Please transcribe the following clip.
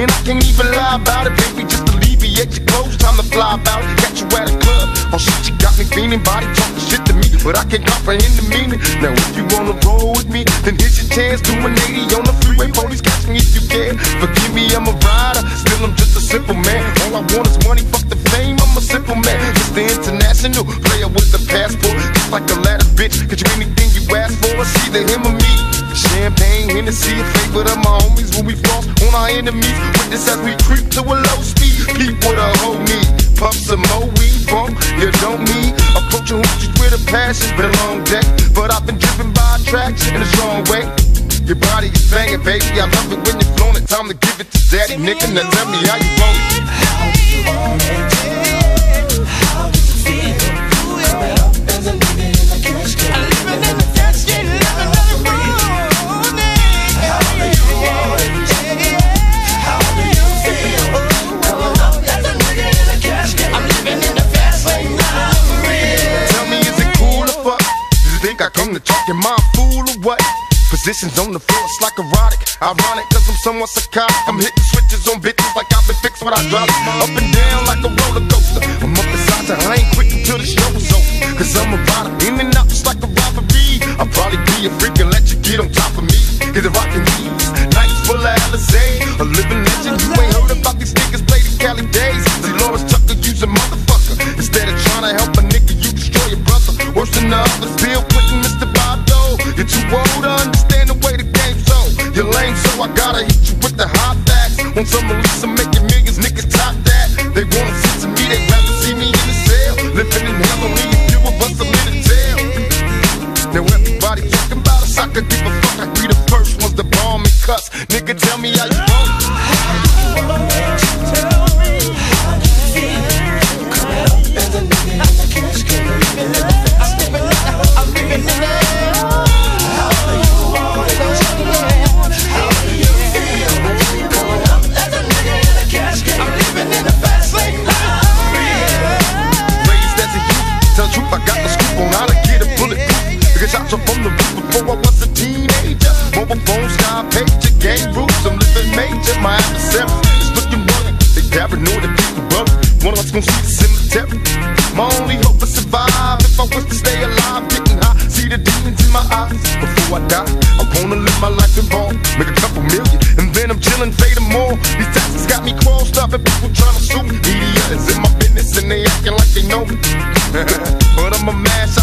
And I can't even lie about it, baby, just alleviate your clothes. Time to fly about it, catch you at a club. Oh shit, you got me feeling, body talking shit to me, but I can't comprehend the meaning. Now if you wanna roll with me, then here's your chance. Do an 80 on the freeway, police catch me if you can. Forgive me, I'm a rider, still I'm just a simple man. All I want is money, fuck the fame, I'm a simple man. Mr. International, player with the passport, just like Aladdin, bitch. Get you anything you ask for, it's either him or me. Champagne, Hennessy, a favorite of my homies when we floss on our enemies. Witness as we creep to a low speed. Peep with a whole need, puff some more weed, bump. You don't need approaching hoochies with a passion. Been a long day, but I've been driven by attraction in a strong way. Your body is banging, baby. I love it when you're flown it. Time to give it to daddy, nigga. Now tell me how you want it. How do you want it? How do you feel? Coming up as a nigga in the cash game. Living in the cash game, living in the morning. How do you want it? How do you feel? Coming up as a nigga in the cash game. I'm living in the fast lane now, for real. Tell me, is it cool or fuck? Do you think I come to talk your mind fool or what? Positions on the floor, it's like erotic. Ironic, cause I'm somewhat psychotic. I'm hitting switches on bitches like I've been fixed when I drop it. Up and down like a roller coaster. I'm up inside, I ain't quick until the show is over. Cause I'm a rider, in and out just like a robbery. I'll probably be a freak and let you get on top of me. Get the rockin' these nights full of Alizé. A living legend, you ain't heard about these niggas play the Cali days. See Lawrence Tucker, use a motherfucker. Instead of trying to help a nigga, you destroy your brother. Worse than the others, still quitting Mr. Bob though. You're too old to understand the way the game's so. You're lame, so I gotta hit you with the hot facts. On some release, I'm making millions, niggas top that. They wanna sit to me, they rather see me in the cell. Living in hell, only a few of us are in the jail. Now everybody talking about us, I could give a fuck. I be the first ones to bomb and cuss. Nigga, tell me how you want it. How do you want it? Tell me how do you feel? Coming up as a nigga in the cash game. I'm living in the how do you want it? How do you feel? Coming up as a nigga in the cash game. I'm living in the fast lane now, for real. Raised as a youth, tell the truth, I got the scoop on how to get a bulletproof. Because shots up from the roof before I was a teenager. Mobile phone, sky pager, gang rules, I'm living major. My adversary is looking worried. They paranoid and people worried. One of us gon' see the cemetery. My only hope is survive. If I was to stay alive, getting high, see the demons in my eyes. Before I die, I wanna live my life involved, make a couple million, and then I'm chillin', fading more. These taxes got me crossed up, and people tryna sue me. Media is in my business, and they acting like they know me. But I'm a mash